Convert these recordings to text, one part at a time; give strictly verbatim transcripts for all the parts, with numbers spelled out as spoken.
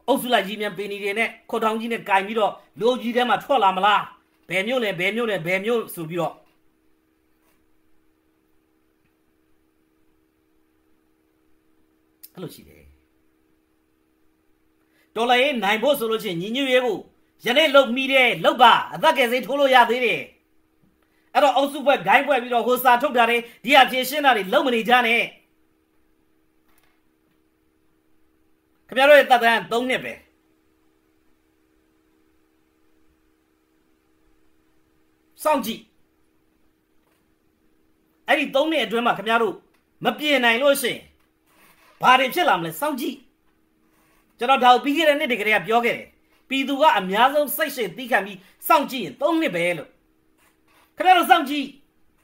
အုပ်စုလိုက်ကြီးမြန်ပင်နေနဲ့ခေါ်ထောင်ကြီးနဲ့ကြိုင်ပြီးတော့လူကြီးထဲမှာထွက်လာမလားဘယ်မျိုးလဲဘယ်မျိုးလဲဘယ်မျိုးဆိုပြီးတော့အဲ့လိုရှိတယ်တော်လိုက်နိုင်ဖို့ဆိုလို့ချင်းညီညွတ်ရေးဖို့ယနေ့လုံမိတယ်လုံပါအသက်ကယ်စိထိုးလို့ရသေးတယ်အဲ့တော့အုပ်စုဘက်ဂိုင်းပွဲပြီးတော့ဟိုစာထုတ်တာတွေဒီအဖြစ်ရှင်းတာတွေလုံမနေကြနဲ့ခင်ဗျားတို့ရဲ့တပ်သားသုံးနှစ်ပဲစောင့်ကြည့်အဲ့ဒီသုံးနှစ်အတွင်းမှာခင်ဗျားတို့မပြင်နိုင်လို့ရှိရင်ဘာတွေဖြစ်လာမလဲစောင့်ကြည့်ကျွန်တော်ဒါကိုပြီးခဲ့တဲ့နှစ်တည်းကလေးကပြောခဲ့တယ်ပြည်သူကအများဆုံးစိတ်ရှည်သီးခံပြီးစောင့်ကြည့်ရင်သုံးနှစ်ပဲလို့ခင်ဗျားတို့စောင့်ကြည့်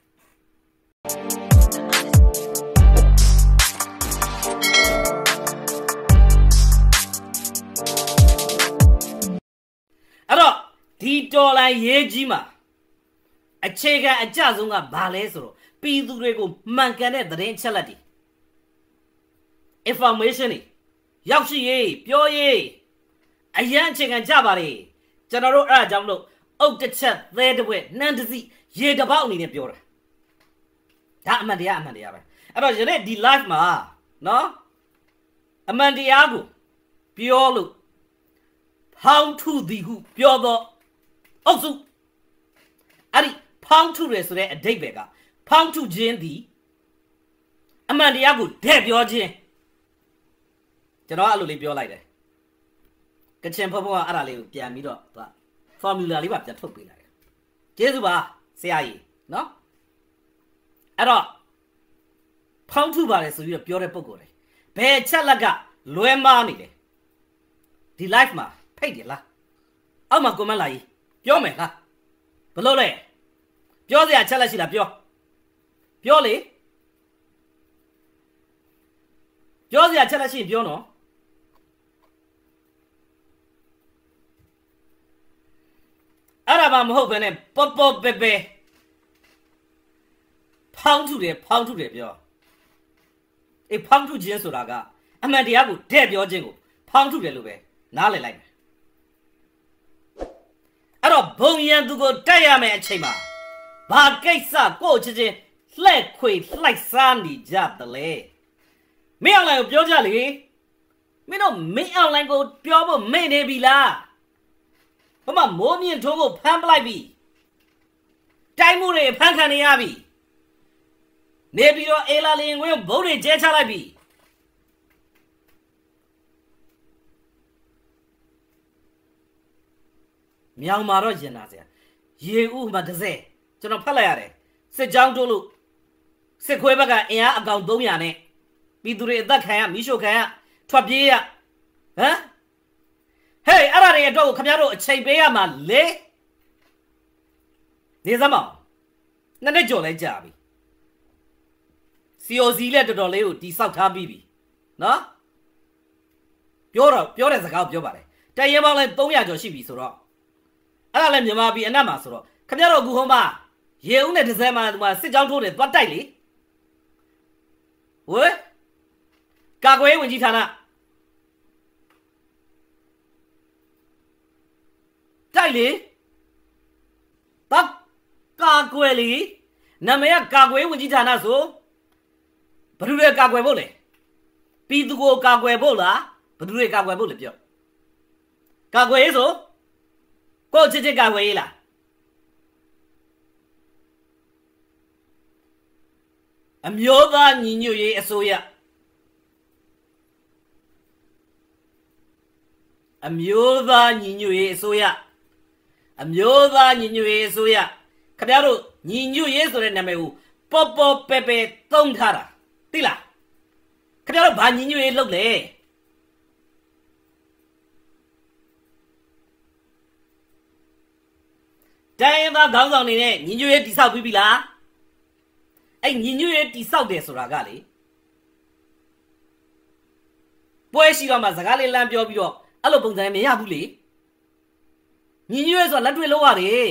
အဲ့တော့ဒီတော်လိုင်းရေးကြီးမှာအခြေခံအကြဆုံးကဘာလဲဆိုတော့ပြည်သူတွေကိုမှန်ကန်တဲ့သတင်းချက်လက်တွေ information တွေရောက်ရှိရေးပြောရေးအရန်အခြေခံကြပါလေကျွန်တော်တို့အဲ့ဒါကြောင့်မလို့အုတ်တစ်ချက်သဲတစ်ဝက်နှမ်းတစ်စီရေတစ်ပေါက်အနေနဲ့ပြောတာဒါအမှန်တရားအမှန်တရားပဲအဲ့တော့ယနေ့ဒီ live မှာနော်အမှန်တရားကိုပြောလို့ဖောင်းထုသည်ဟုပြောတော့အုပ်စုအဲ့ဒီဖောင်းထုရဆိုတဲ့အဓိပ္ပာယ်ကဖောင်းထုခြင်းသည်အမှန်တရားကိုတဲ့ပြောခြင်းကျွန်တော်အဲ့လိုလေးပြောလိုက်တယ်ကချင်ဖော်ဖော်ကအဲ့ဒါလေးကိုပြန်ပြီးတော့သူက formula လေးပါပြန်ထုတ်ပေးလိုက်တယ်ကျေးဇူးပါဆရာကြီးနော်အဲ့တော့ဖောင်းထုပါတယ်ဆိုပြီးတော့ပြောတဲ့ပုံကိုယ်လေဘယ်ချက်လက်ကလွဲမားနေတယ်ဒီ live မှာဖိတ်တယ်လားအောက်မှာ comment လာကြီးပြောမယ်လားဘလို့လဲပြောစရာချက်လက်ရှိလားပြောပြောလေပြောစရာချက်လက်ရှိရင်ပြောနော်အဲ့ဒါမှမဟုတ်ဘဲနဲ့ပေါ်ပေါ်ပဲပဲဖောင်းထုတယ်ဖောင်းထုတယ်ပြောအေးဖောင်းထုခြင်းဆိုတာကအမှန်တရားကိုတဲ့ပြောခြင်းကိုဖောင်းထုတယ်လို့ပဲနားလည်လိုက်မယ်အဲ့တော့ဘုံရန်သူကိုတိုက်ရမယ်အချိန်မှာဘာကိစ္စကိုချင်းချင်းလှဲ့ခွေလှိုက်စားနေကြတယ်လေမင်းအွန်လိုင်းကိုပြောကြလေမင်းတို့မင်းအွန်လိုင်းကိုပြောဖို့မေ့နေပြီလားဘာမှမိုးမြင့်ထုံးကိုဖမ်းပလိုက်ပြီတိုင်းမှုတွေဖမ်းခံနေရပြီနေပြီးတော့အေလာလင်ဝင်ဘုံတွေကျဲချလိုက်ပြီမြောင်မာတော့ရင်လာစရာရေဥမှာတစ်စက်ကျွန်တော်ဖတ်လိုက်ရတယ်စစ်ကြောင်းတိုးလို့စစ်ခွဲဘက်ကအင်အားအကောင်သုံးရာနဲ့ပြည်သူတွေအသက်ခံရမိရှို့ခံရထွက်ပြေးရဟမ်ဟေးအဲ့ဒါတွေအတွက်ကိုခင်ဗျားတို့အချိန်ပေးရမှာလေနေစမ်းမအောင်နှစ်နှစ်ကျော်လဲကြာပြီ စီ အို စီ လက်တော်တော်လေးကိုတိဆောက်ထားပြီးပြီနော်ပြောတော့ပြောတဲ့စကားကိုပြောပါတယ်တရင်ပေါင်းလဲသုံးရာကျော်ရှိပြီဆိုတော့အဲ့ဒါလည်းမြန်မာပြည်အနက်မှာဆိုတော့ခင်ဗျားတို့အခုဟိုမှာရေဦးနဲ့ဒဇယ်မှာဒီမှာစစ်ကြောင်းထိုးတယ်သွားတိုက်လေဝဲကာကွယ်ဝင်ကြီးဌာနတိုက်လေတပ်ကာကွယ်လေနာမည်ကကာကွယ်ဝင်ကြီးဌာနဆိုဘယ်သူတွေကာကွယ်ဖို့လဲပြည်သူကိုကာကွယ်ဖို့လားဘယ်သူတွေကာကွယ်ဖို့လဲပြောကာကွယ်ရေးဆိုကိုချစ်ချစ်ကာကွယ်ရေးလားအမျိုးသားညီညွတ်ရေးအစိုးရအမျိုးသားညီညွတ်ရေးအစိုးရအမျိုးသားညီညွတ်ရေးအစိုးရခင်ဗျားတို့ညီညွတ်ရေးဆိုတဲ့နာမည်ကိုပေါ်ပေါ်ပဲပဲသုံးထားတာသိလားခင်ဗျားတို့ဘာညီညွတ်ရေးလုပ်လဲတိုင်းရင်းသားခေါင်းဆောင်တွေနဲ့ညီညွတ်ရေးတိဆောက်ပြီးပြီလားအဲ့ညီညွတ်ရေးတိဆောက်တယ်ဆိုတာကလေပွဲရှိတော့မှစကားလေးလမ်းပြောပြီးတော့အဲ့လိုပုံစံမရဘူးလေညီညွတ်ရေးဆိုတာလက်တွေ့လုပ်ရတယ်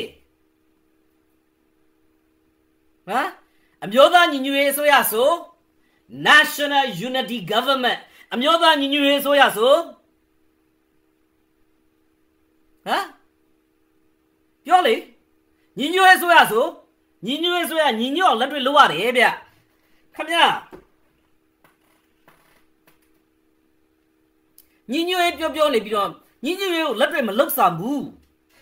ဟမ်အမျိုးသားညီညွတ်ရေးအစိုးရဆို National Unity Government အမျိုးသားညီညွတ်ရေးအစိုးရဆို啊？表嘞，你女儿说呀说，你女儿说呀，你女儿那对路啊那边，看没呀？你女儿表表那边，你女儿那对么六三步。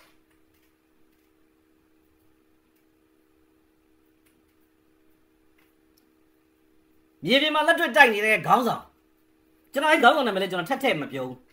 မြေပြင်မှာလက်တွေ့တိုက်နေတဲ့ခေါင်းဆောင်ကျွန်တော်အဲ့ခေါင်းဆောင်နာမည်လည်းကျွန်တော်ထက်ထက်မပြောဘူး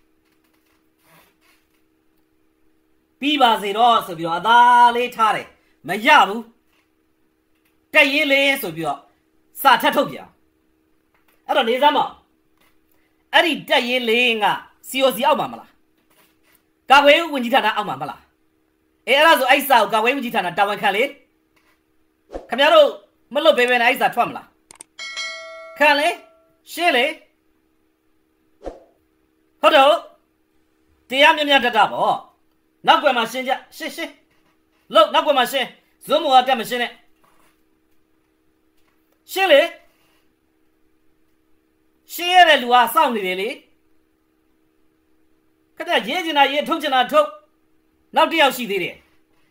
ပြီးပါစေတော့ဆိုပြီးတော့အသာလေးထားတယ်မရဘူးတက်ရေးလေးဆိုပြီးတော့စာထက်ထုတ်ပြန်အဲ့တော့နေစမ်းမအဲ့ဒီတက်ရေးလေးက C O C အောက်မှာမလားကာကွယ်ရေးဝန်ကြီးဌာနအောက်မှာမလားအေးအဲ့ဒါဆိုအဲ့စာကိုကာကွယ်ရေးဝန်ကြီးဌာနတာဝန်ခံလေခင်ဗျားတို့မလွတ်ပေးပဲနဲ့အဲ့စာထွက်မလား看嘞，谁嘞？好的，这样面面的大不？那怪嘛现在是是，老那怪嘛是，怎么这么是呢？谁嘞？谁来路啊？上里嘞？可这眼睛那也偷进那偷，那这要死的嘞？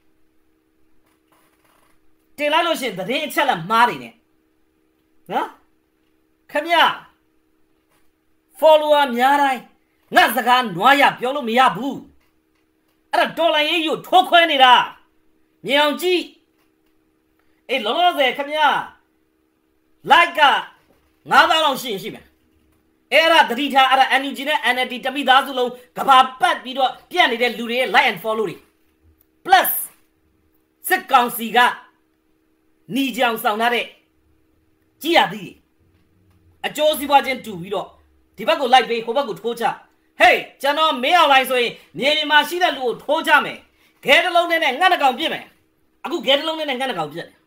这来路是昨天吃了妈的呢，啊？看没呀 ？follow များတိုင်းငါစကားနွားရပြောလို့မရဘူးအဲ့ဒါဒေါ်လာရေးယူထိုးခွဲနေတာမြင်အောင်ကြည့်အေးလောလောဆယ်ခင်ဗျာလိုက်ကငါးသောင်းလောက်ရှိရင်ရှိမယ်အဲ့ဒါတတိထားအဲ့ဒါ N U G နဲ့ N L D တမိသားစုလုံးကဘာပတ်ပြီးတော့ပြတ်နေတဲ့လူတွေရဲ့ like and follow တွေ plus စစ်ကောင်စီကหนีကြောင်ဆောင်ထားတဲ့ကြည်ရသည်အကျိုးစီးပွားချင်းတူပြီးတော့ဒီဘက်ကိုလိုက်ပေးဟိုဘက်ကိုထိုးချဟေးကျွန်တော်မင်းအောင်လိုက်ဆိုရင်မြေပြင်မှာရှိတဲ့လူကိုထိုးချမယ်ခဲတစ်လုံးနဲ့ငှက်တစ်ကောင်ပြစ်မယ်အခုခဲတစ်လုံးနဲ့ငှက်တစ်ကောင်ပြစ်တယ်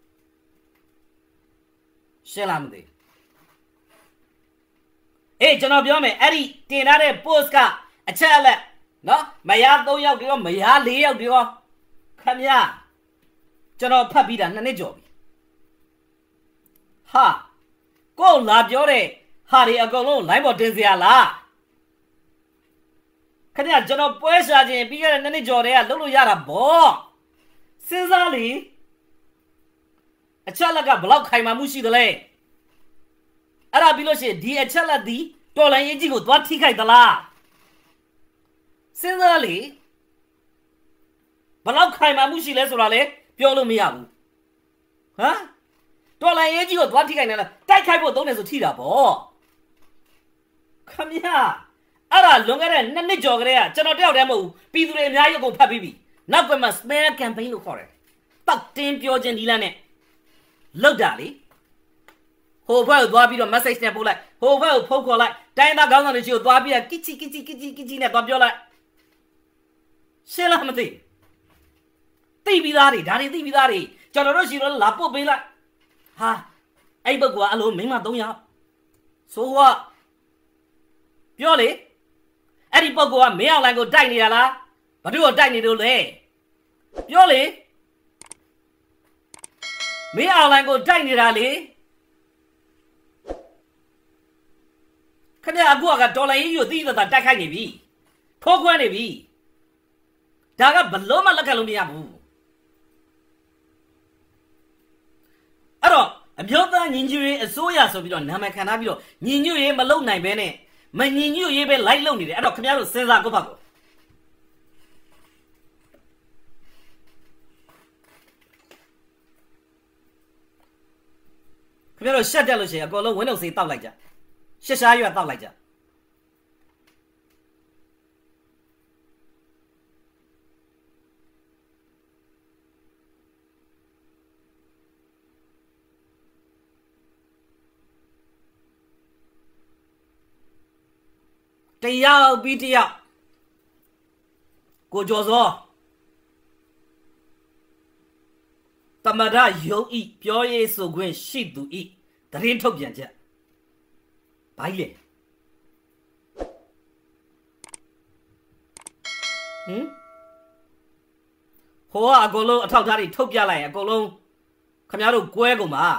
ရှင်းလားမသိအေးကျွန်တော်ပြောမယ်အဲ့ဒီတင်ထားတဲ့ post ကအချက်အလက်နော်မရသုံးယောက်တည်းရောမရလေးယောက်တည်းရောခင်ဗျာကျွန်တော်ဖတ်ပြီးတာနှစ်နှစ်ကျော်ပြီဟာကိုလာပြောတဲ့ဟာဒီအကုန်လုံး line ပေါ်တင်စရာလားခင်ဗျာကျွန်တော်ပွဲရှာခြင်းပြီးခဲ့တဲ့နှစ်နှစ်ကျော်တည်းကလုပ်လို့ရတာဗောစဉ်းစားလေအချက်လက်ကဘလောက်ခိုင်မာမှုရှိသလဲအဲ့ဒါပြီးလို့ရှိရင်ဒီအချက်လက်ဒီတော်လိုင်းရေးကြီးကိုသွားထိခိုက်သလားစဉ်းစားလေဘလောက်ခိုင်မာမှုရှိလဲဆိုတာလေပြောလို့မရဘူးဟမ်တော်လိုင်းရေးကြီးကိုသွားထိခိုက်နေလားတိုက်ခိုက်ဖို့သုံးတယ်ဆိုထိတာဗောခမရအဲ့ဒါလွန်ခဲ့တဲ့နှစ်နှစ်ကျော်ကလေးကကျွန်တော်တယောက်တည်းမဟုတ်ဘူးပြည်သူတွေအများကြီးကိုဖတ်ပြီးပြီနောက်ကမှ smear campaign လို့ခေါ်တယ်တောက်တင်းပြောခြင်းဒီလနဲ့လောက်တာလေဟိုဘက်ကိုသွားပြီးတော့ message နဲ့ပို့လိုက်ဟိုဘက်ကိုဖုန်းခေါ်လိုက်တိုင်းသားခေါင်းဆောင်တွေရှိကိုသွားပြီးတော့ကစ်ချီကစ်ချီကစ်ချီကစ်ချီနဲ့သွားပြောလိုက်ရှင်းလားမသိသိပြီးသားတွေဒါတွေသိပြီးသားတွေကျွန်တော်တို့ရှိတော့လာပို့ပေးလိုက်ဟာအဲ့ဘက်ကအလိုမိမသုံးယောက်ဆိုကပြောလေအဲ့ဒီပုဂ္ဂိုလ်ကမင်းအောင်လိုင်းကိုတိုက်နေတာလားဘာလို့ကိုတိုက်နေလို့လဲပြောလေမင်းအောင်လိုင်းကိုတိုက်နေတာလေခင်ဗျာအခုကဒေါ်လာရေးယူသိသိသာတိုက်ခိုက်နေပြီထိုးခွဲနေပြီဒါကဘလို့မှလက်ခံလို့မရဘူးအဲ့တော့အမျိုးသားညီညွတ်ရေးအစိုးရဆိုပြီးတော့နာမည်ခံထားပြီးတော့ညီညွတ်ရေးမလုပ်နိုင်ဘဲနဲ့မညီညွတ်ရေးပဲလိုက်လုပ်နေတယ်အဲ့တော့ခင်ဗျားတို့စဉ်းစားကိုဖတ်ကိုခင်ဗျားတို့ရှက်တက်လို့ရှိရင်အကုန်လုံးဝင်းလုံးစေးတောက်လိုက်ကြရှက်ရှားရွက်တောက်လိုက်ကြတရားပြီးတရားကိုကျော်စောတမရယုံဤပြောရေးဆိုခွင့်ရှိသူဤတရင်ထုတ်ပြန်ချက်ဘာကြီးလဲဟင်ဟိုကအကုန်လုံးအထောက်ထားတွေထုတ်ပြလိုက်ရင်အကုန်လုံးခမရတို့ကွဲကုန်ပါ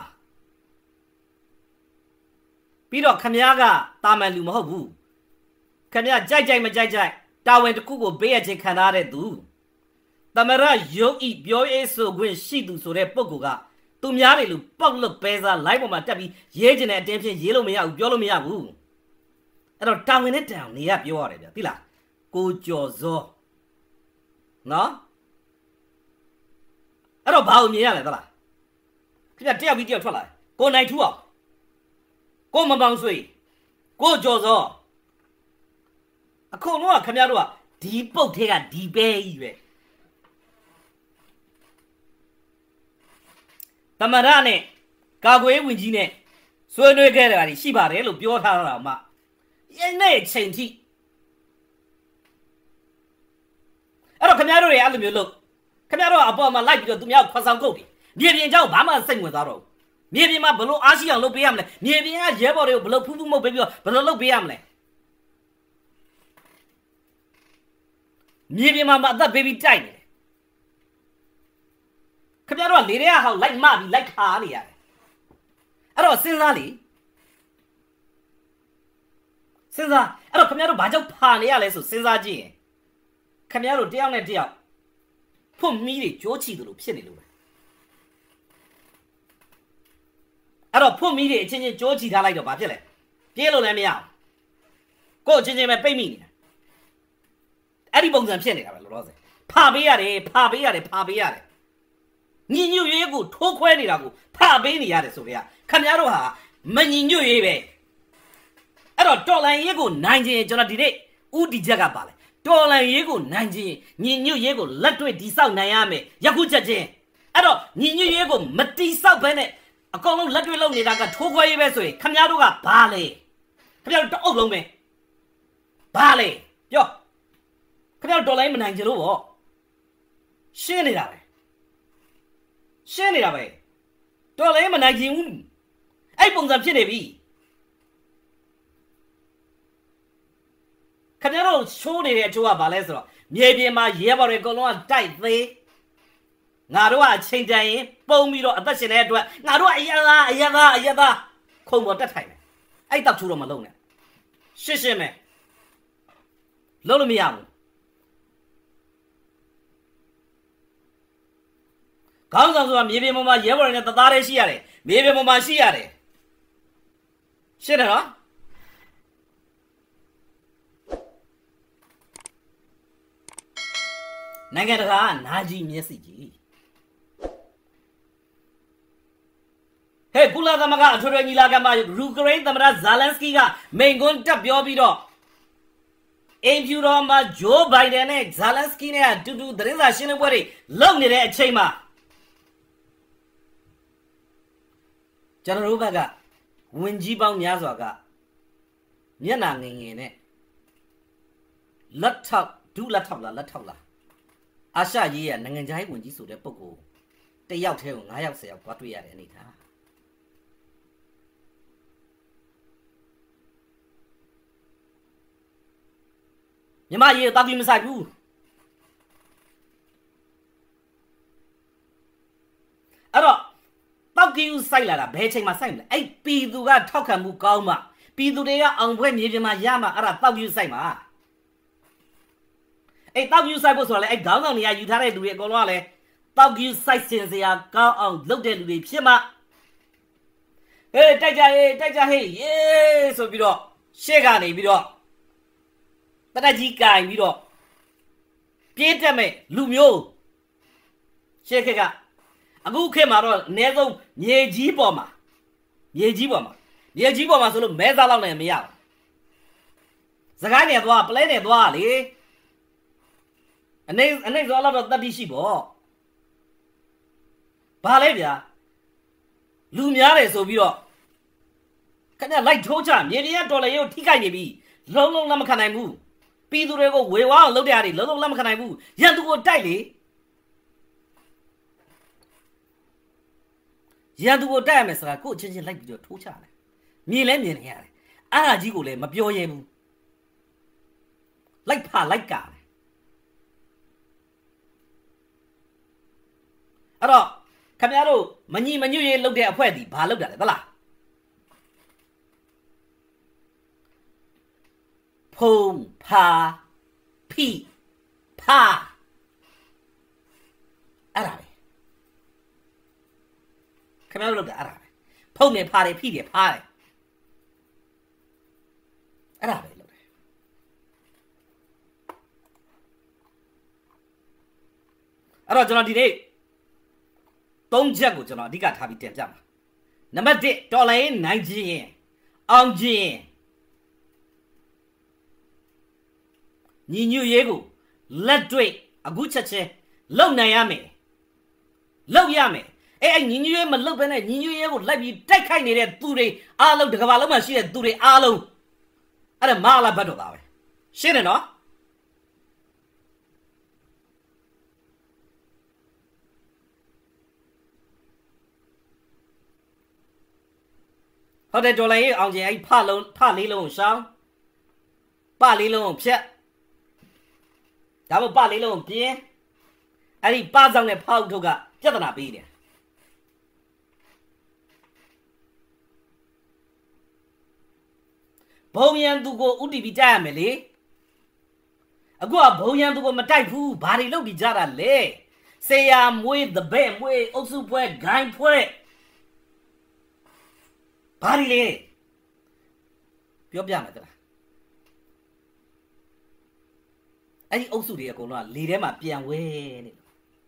ပြီးတော့ခမရကတာမန်လူမဟုတ်ဘူးခမရကြိုက်ကြိုက်မကြိုက်ကြိုက်တာဝန်တစ်ခုကိုဘေးရချင်းခံထားတဲ့သူသမရရုပ်ဤပြောရေးဆိုခွင့်ရှိသူဆိုတဲ့ပုဂ္ဂိုလ်ကသူများတွေလူပေါက်လို့ပဲစားလိုက်ပေါ်မှာတက်ပြီးရေးကျင်တဲ့အတင်းဖြင့်ရေးလို့မရဘူးပြောလို့မရဘူးအဲ့တော့တာဝန်နဲ့တန်အောင်နေရပြောရတယ်ဗျသိလားကိုကျော်စောနော်အဲ့တော့ဘာလို့မြင်ရလဲသလားခင်ဗျတယောက်ပြီးတယောက်ထွက်လာကိုနိုင်ထူအောင်ကိုမပေါင်းဆွေကိုကျော်စောအခုတော့ခင်ဗျားတို့ကဒီပုတ်ထဲကဒီပဲကြီးပဲသမရနဲ့ကာကွယ်ဝင်ကြီးနဲ့ဆွေးနွေးခဲ့တာရှိပါတယ်လို့ပြောထားတာမှယနေ့ချိန်ထိအဲ့တော့ခင်ဗျားတို့တွေအဲ့လိုမျိုးလို့ခင်ဗျားတို့အပေါ်မှာလိုက်ပြီးတော့သူများခွန်ဆောင်ကုတ်တယ်မြေပြင်เจ้าဘာမှစိတ်ဝင်စားတော့မြေပြင်မှာဘလို့အားရှိအောင်လုပ်ပေးရမလဲမြေပြင်ကရဲဘော်တွေကိုဘလို့ဖူးဖူးမှုတ်ပေးပြီးတော့ဘလို့လုပ်ပေးရမလဲမြေပြင်မှာအသက်ပေးပြီးတိုက်နေတယ်ခင်ဗျားတို့ကလေတွေကဟောက်လိုက်မပြီးလိုက်ခါနေရတယ်အဲ့တော့စဉ်းစားလေစဉ်းစားအဲ့တော့ခင်ဗျားတို့ဘာကြောင့်ဖာနေရလဲဆိုစဉ်းစားကြည့်ရင်ခင်ဗျားတို့တယောက်နဲ့တယောက်ဖွင့်မီးတွေကြိုးချီတယ်လို့ဖြစ်နေလို့ပဲအဲ့တော့ဖွင့်မီးတွေအချင်းချင်းကြိုးချီထားလိုက်တော့ဘာဖြစ်လဲပြေးလို့လည်းမရအောင်ကိုယ်အချင်းချင်းပဲပိတ်မိနေတာအဲ့ဒီပုံစံဖြစ်နေတာပဲလောလောဆယ်ဖာပေးရတယ်ဖာပေးရတယ်ဖာပေးရတယ်ညီညွတ်ရေးကိုထိုးခွဲနေတာကိုဖာပေးနေရတယ်ဆိုကြခင်ဗျားတို့ဟာမညီညွတ်ရေးပဲအဲ့တော့တော်လန်ရေးကိုနိုင်ခြင်းကျွန်တော်ဒီနေ့ဥတီချက်ကပါလဲတော်လန်ရေးကိုနိုင်ခြင်းညီညွတ်ရေးကိုလက်တွေ့တိဆောက်နိုင်ရမယ်ယခုချက်ချင်းအဲ့တော့ညီညွတ်ရေးကိုမတိဆောက်ဘဲနဲ့အကောင်လုံးလက်တွေ့လုပ်နေတာကထိုးခွဲရေးပဲဆိုရင်ခင်ဗျားတို့ကဘာလဲခင်ဗျားတို့တအုပ်လုံးပဲဘာလဲပြောခင်ဗျားတို့တော်လိုင်းမနိုင်ကြလို့ပေါ့ရှင်းနေတာပဲရှင်းနေတာပဲတော်လိုင်းမနိုင်ကြဘူးအဲ့ပုံစံဖြစ်နေပြီခင်ဗျားတို့ရှိုးနေတဲ့အချိုးကဘာလဲဆိုတော့မြေပြင်မှာရဲဘော်တွေအကုန်လုံးကတိုက်သေးငါတို့ကအချိန်တန်ရင်ပုံပြီးတော့အသက်ရှင်တဲ့အတွက်ငါတို့ကအယသာအယသာအယသာခုံပေါ်တက်ထိုင်တယ်အဲ့တောက်ချိုးတော့မလုံးနဲ့ရှင်းရှင်းပဲလုံးလို့မရဘူးခေါင်းဆောင်ဆိုတာမြေပြင်ပေါ်မှာရဲဘော်တွေနဲ့တသားတည်းရှိရတယ်မြေပြင်ပေါ်မှာရှိရတယ်ရှင်းတယ်နော်နိုင်ငံတကာကနာကြီးမျက်စိကြီးဟဲ့ကုလသမဂ္ဂအထွေထွေညီလာခံမှာယူကရိန်းသမ္မတဇာလန်စကီကမိန့်ခွန်းတက်ပြောပြီးတော့အင်ဖြူတော်မှာဂျိုးဘိုင်ဒန်နဲ့ဇာလန်စကီနဲ့အတူတူသတင်းစာရှင်းလင်းပွဲတွေလုပ်နေတဲ့အချိန်မှာကျွန်တော်တို့ဘက်ကဝင်ကြီးပေါင်းများစွာကမျက်နှာငင်ငင်နဲ့လက်ထောက်ဒုလက်ထောက်လားလက်ထောက်လားအာရှရေးရနိုင်ငံခြားရေးဝန်ကြီးဆိုတဲ့ပုဂ္ဂိုလ်တယောက်တည်းကို၅ယောက်၁၀ယောက်သွားတွေ့ရတဲ့အနေထားမြမရေးတောက်ပြီးမဆိုင်ဘူးအဲ့တော့တောက်ကြီးစိုက်လာတာဘယ်ချိန်မှာစိုက်မလဲအဲ့ပြည်သူကထောက်ခံမှုကောင်းမှပြည်သူတွေကအောင်ပွဲမြေပြင်မှာရမှအဲ့ဒါတောက်ကြီးစိုက်မှာအဲ့တောက်ကြီးစိုက်ဖို့ဆိုတော့လေအဲ့ခေါင်းဆောင်နေရာယူထားတဲ့လူတွေအကုန်လုံးကလည်းတောက်ကြီးစိုက်စင်စရာကောင်းအောင်လုပ်တဲ့လူတွေဖြစ်မှဟေးတိုက်ကြဟေးတိုက်ကြဟေးယေးဆိုပြီးတော့ရှေ့ကနေပြီးတော့တနက်ကြီးကင်ပြီးတော့ပြေးတက်မဲ့လူမျိုးရှေ့ခက်ကအခုခေတ်မှာတော့အနည်းဆုံးမြေကြီးပေါ်မှာမြေကြီးပေါ်မှာမြေကြီးပေါ်မှာဆိုလို့မဲသားလောက်လည်းမရဘူးစကိုင်းနယ်သွားပလဲနယ်သွားလေအနေအနေဆိုတော့တတိရှိပေါ့ဘာလဲဗျာလူများတယ်ဆိုပြီးတော့ခင်ဗျလိုက်ထိုးချမြေပြင်ကတော်လေရုပ်ထိခိုက်နေပြီလုံးလုံးလက်မခံနိုင်ဘူးပြည်သူတွေကိုဝေဝါအောင်လုပ်တဲ့အားတွေလုံးလုံးလက်မခံနိုင်ဘူးရန်သူကိုတိုက်လေရန်သူကိုတိုက်ရမယ်ဆိုတာကိုအချင်းချင်းလိုက်ပြီးတော့ထိုးချတယ်မြင်လဲမြင်နေရတယ်အားအကြီးကိုလည်းမပြောရဲဘူးလိုက်ဖာလိုက်ကာတယ်အဲ့တော့ခင်ဗျားတို့မညီမညွတ်ရေးလုပ်တဲ့အဖွဲ့ဒီဘာလုပ်တာလဲသလားဖုံဖာဖဖိဖာအဲ့ဒါပဲခင်ဗျားတို့လုပ်တာအဲ့ဒါပဲဖုတ်နေဖားတယ်ဖိတယ်ဖားတယ်အဲ့ဒါပဲလုပ်တယ်အဲ့တော့ကျွန်တော်ဒီနေ့သုံးချက်ကိုကျွန်တော်အဓိကထားပြီးတင်ပြမှာနံပါတ်တစ်တော်လိုင်းနိုင်ခြင်းရင်အောင်ခြင်းညီညွတ်ရေးကိုလက်တွေ့အခုချက်ချင်းလုံနိုင်ရမယ်လုံရမယ်အဲ့အဲ့ညီညွတ်ရေးမလုံဘဲနဲ့ညီညွတ်ရေးကိုလိုက်ပြီးတိုက်ခိုက်နေတဲ့သူတွေအားလုံးတစ်ကမ္ဘာလုံးမှာရှိတဲ့သူတွေအားလုံးအဲ့ဒါမဟာလာဘတ်တော်သားပဲရှင်းတယ်နော်ဟုတ်တယ်တော်လိုင်းရေးအောင်ခြင်းအဲ့ဖလုံးဖလေးလုံးရှောင်းပလေးလုံးဖြတ်ဒါမှပလေးလုံးပြင်းအဲ့ဒီပဆောင်တဲ့ဖောက်ထုတ်ကပြဿနာပေးတယ်ဘုံရန်သူကိုဥတီပြီးတိုက်ရမယ်လေအခုကဘုံရန်သူကိုမတိုက်ဘူးဘာတွေလုပ်ပြီးကြတာလဲဆေးရမွေးthe bed မွေးအုပ်စုပွဲဂိုင်းပွဲဘာတွေလဲပြောပြမယ်တလားအဲ့ဒီအုပ်စုတွေအကုန်လုံးကလေထဲမှာပြန်ဝဲနေလို့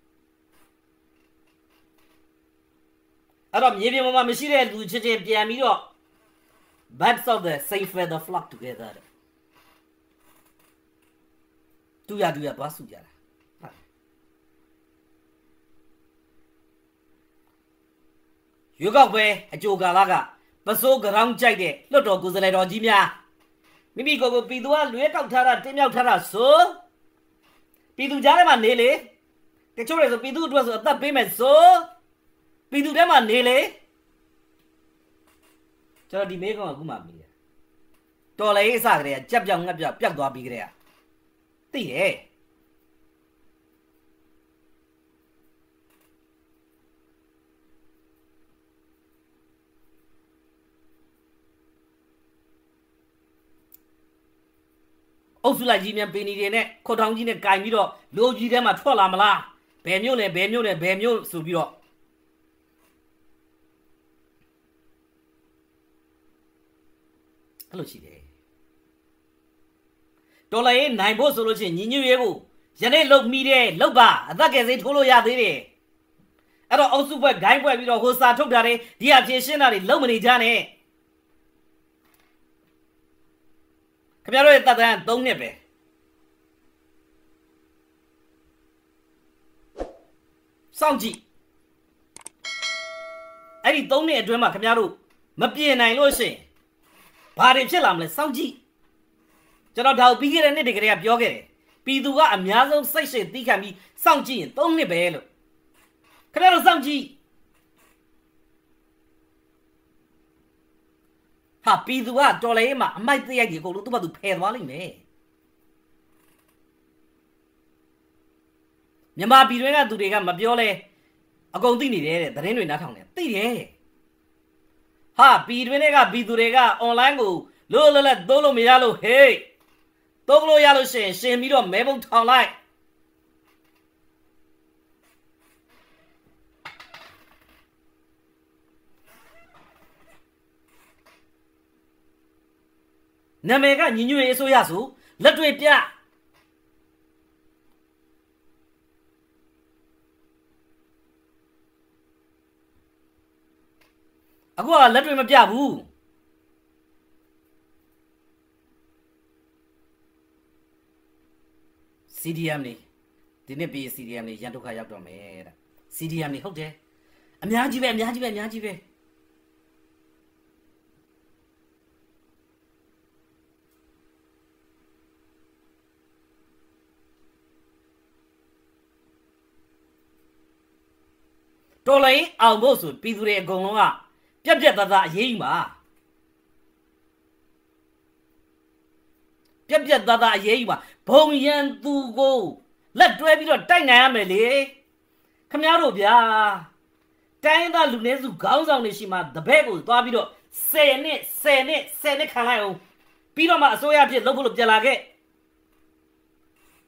အဲ့တော့မြေပြင်ပေါ်မှာမရှိတဲ့လူချင်းချင်းပြန်ပြီးတော့ birds of the same feather flock together တူရတူရသွားစုကြတာရွေးကောက်ပွဲအကြိုကာလကပစိုးကရောင်းကြိုက်တဲ့လွတ်တော်ကိုယ်စားလှယ်တော်ကြီးများမိမိကိုယ်ကိုပြည်သူကလွဲကောက်ထားတာတင်းမြောက်ထားတာဆိုပြည်သူကြားထဲမှာနေလေတချို့တွေဆိုပြည်သူအတွက်ဆိုအသက်ပေးမယ်ဆိုပြည်သူထဲမှာနေလေကျွန်တော်ဒီမေးကောင်ကအခုမှမေးတယ်တော်လေအစကတည်းကကြက်ပြောင်ငက်ပြောင်ပျောက်သွားပြီးကြတဲ့သိတယ်အုပ်စုလိုက်ကြီးမြန်ပင်ကြီးတွေနဲ့ခွတ်ထောင်ကြီးနဲ့ကင်ပြီးတော့လိုကြီးထဲမှာထွက်လာမလားဘယ်မျိုးလဲဘယ်မျိုးလဲဘယ်မျိုးဆိုပြီးတော့အဲ့လိုရှိတယ်တော်လိုက်ရင်နိုင်ဖို့ဆိုလို့ချင်းညီညွတ်ရေးကိုယနေ့လုတ်မိတယ်လုတ်ပါအသက်ကယ်စိထိုးလို့ရသေးတယ်အဲ့တော့အုပ်စုဘက်ဂိုင်းပွဲပြီးတော့ဟိုစာထုတ်တာတွေဒီအဖြစ်ရှင်းတာတွေလုံမနေကြနဲ့ခင်ဗျားတို့ရဲ့တပ်တန်းသုံးနှစ်ပဲစောင့်ကြည့်အဲ့ဒီသုံးနှစ်အတွင်းမှာခင်ဗျားတို့မပြင်နိုင်လို့ရှိရင်ဘာတွေဖြစ်လာမလဲစောင့်ကြည့်ကျွန်တော်ဒါကိုပြီးခဲ့တဲ့နှစ်တည်းကလေးကပြောခဲ့တယ်ပြည်သူကအများဆုံးစိတ်ရှည်သီးခံပြီးစောင့်ကြည့်ရင်သုံးနှစ်ပဲလို့ခင်ဗျားတို့စောင့်ကြည့်ဟာပြည်သူကတော်လေးမှာအမိုက်တရိုက်ကြီးကိုလို့သူ့ဘာသူဖယ်သွားလိမ့်မယ်မြန်မာပြည်တွင်းကသူတွေကမပြောလဲအကုန်သိနေတယ်တဲ့သတင်းတွေနားထောင်တယ်သိတယ်ဟာပြည်တွင်းတွေကပြည်သူတွေက online ကိုလို့လို့လက်သုံးလို့မရလို့ဟေးသုံးလို့ရလို့ရှင်ရှင်ပြီးတော့မဲပုံထောင်လိုက်နာမည်ကညီညွတ်ရေးအစိုးရဆိုလက်တွေပြအခုကလက်တွေမပြဘူးစီဒီအမ် နေဒီနေ့ပြီး စီဒီအမ် နေရန်ဒုက္ခရောက်တော့မယ်တဲ့ စီဒီအမ် နေဟုတ်တယ်အများကြီးပဲအများကြီးပဲအများကြီးပဲတော်လိုင်းအောင်ဖို့ဆိုပြည်သူတွေအကုန်လုံးကပြက်ပြက်သားသားအရေးကြီးမှာပြက်ပြက်သားသားအရေးကြီးမှာဘုံရန်သူကိုလက်တွဲပြီးတော့တိုက်နိုင်ရမယ်လေခမများတို့ဗျာတိုင်းသားလူနည်းစုခေါင်းဆောင်တွေရှိမှတပည့်ကိုသွားပြီးတော့ဆယ်နှစ်ဆယ်နှစ်ဆယ်နှစ်ခံလိုက်အောင်ပြီးတော့မှအစိုးရဖြစ်လုပ်ဖို့လို့ပြန်လာခဲ့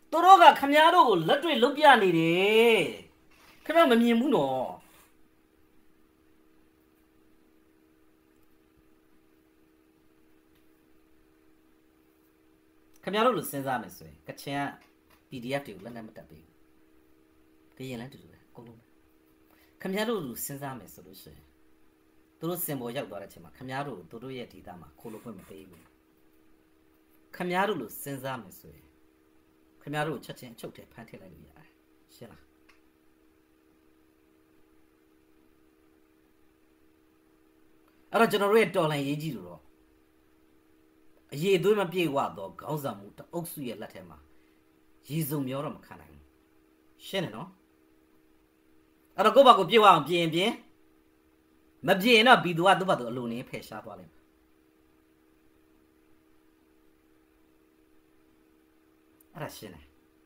တို့ကခမည်းတော်ကိုလက်တွေ့လုပ်ပြနေတယ်ခင်ဗျားမမြင်ဘူးနော်ခင်ဗျားတို့လိုစဉ်းစားမယ်ဆိုရင်ကချင်က P D F တွေကိုလက်နက်မတက်ပေးဘူးကရင်လည်းတူတူပဲအကုန်လုံးပဲခင်ဗျားတို့လိုစဉ်းစားမယ်ဆိုလို့ရှိရင်တို့စင်ပေါ်ရောက်သွားတဲ့အချိန်မှာခင်ဗျားတို့တို့ရဲ့ဒေတာမှာခိုးလို့ဖွင့်မပေးဘူးခင်ဗျားတို့လိုစဉ်းစားမယ်ဆိုရင်ခင်ဗျားတို့ချက်ချင်းအချုပ်ထဲဖမ်းထည့်လိုက်လို့ရတယ်ရှင်းလားအဲ့တော့ကျွန်တော်တို့ရဲ့တော်လှန်ရေးကြီးလို့တော့အရေးသွေးမပြေဝတော့ခေါင်းဆောင်မှုတအုပ်စုရဲ့လက်ထဲမှာရေစုံမျောတော့မခံနိုင်ဘူးရှင်းတယ်နော်အဲ့တော့ကိုယ့်ဘာကိုပြေဝအောင်ပြင်ပြင်မပြေရင်တော့ဘီသူကသူ့ဘာသူအလိုနေဖယ်ရှားသွားလိမ့်မယ်အဲ့ဒါရှင်းတယ်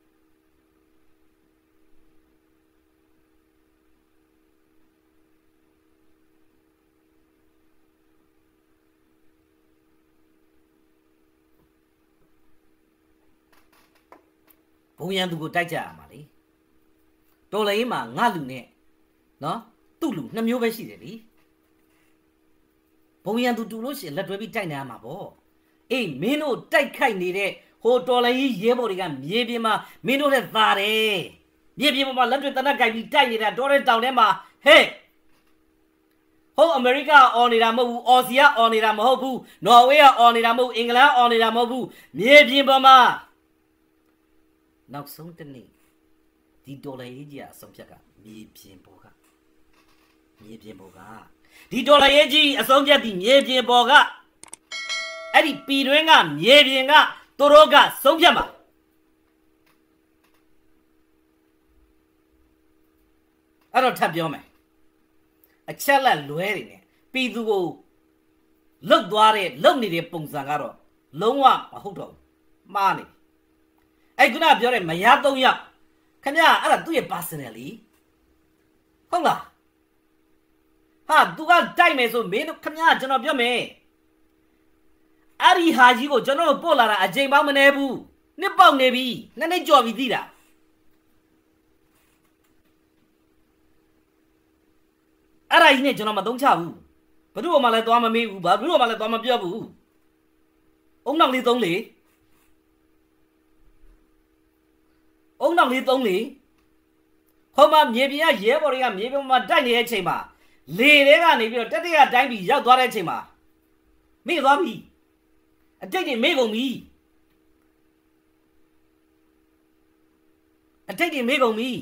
ဘုံရန်သူကိုတိုက်ကြရမှာလေတော်လည်းမှာငါလူနဲ့နော်သူ့လူနှစ်မျိုးပဲရှိတယ်လေဘုံရန်သူတူလို့ရှိရင်လက်တွဲပြီးတိုက်နေရမှာပေါ့အေးမင်းတို့တိုက်ခိုက်နေတဲ့ဟိုတော်လည်းရဲဘော်တွေကမြေပြင်မှာမင်းတို့နဲ့သာတယ်မြေပြင်မှာလက်တွေတနက်ကြိုက်ပြီးတိုက်နေတာတော်တဲ့တောင်ထဲမှာဟဲ့ဟိုအမေရိကအော်နေတာမဟုတ်ဘူးအော်စီကအော်နေတာမဟုတ်ဘူးနော်ဝေးကအော်နေတာမဟုတ်အင်္ဂလန်အော်နေတာမဟုတ်ဘူးမြေပြင်ပေါ်မှာနောက်ဆုံးတနေ့ဒီဒေါ်လာရေးကြီးအဆုံးဖြတ်ကမြေပြင်ပေါ်ကမြေပြင်ပေါ်ကဒီဒေါ်လာရေးကြီးအဆုံးဖြတ်ဒီမြေပြင်ပေါ်ကအဲ့ဒီပြည်တွင်းကမြေပြင်ကသူတို့ကဆုံးဖြတ်မှာအဲ့တော့ထပ်ပြောမယ်အချက်လက်လွဲတွေနဲ့ပြည်သူကိုလုတ်သွားတဲ့လုတ်နေတဲ့ပုံစံကတော့လုံးဝမဟုတ်တော့ဘူးမှားနေအဲ့ခုနပြောတဲ့မရသုံးယောက်ခင်ဗျာအဲ့ဒါသူ့ရဲ့ personally ဟုတ်လားဟာသူကတိုက်မယ်ဆိုမင်းတို့ခင်ဗျာကျွန်တော်ပြောမယ်အဲ့ဒီဟာကြီးကိုကျွန်တော်တို့ပို့လာတာအချိန်ပေါင်းမနေဘူးနှစ်ပေါက်နေပြီနှစ်နှစ်ကြော်ပြီသိတာအဲ့ဒါကြီးနဲ့ကျွန်တော်မသုံးချဘူးဘယ်သူ့မှလည်းသွားမမေးဘူးဘာဘယ်သူ့မှလည်းသွားမပြောဘူးအုံနောက်လေးသုံးလေအုံနောက်လေးသုံးလေဟိုမှာမြေပြင်ကရဲဘော်တွေကမြေပြင်မှာတိုက်နေတဲ့အချိန်မှာလေတွေကနေပြီးတော့တက်တရတိုင်းပြီးရောက်သွားတဲ့အချိန်မှာမေ့သွားပြီအတိတ်တွေမေ့ကုန်ပြီအတိတ်တွေမေ့ကုန်ပြီ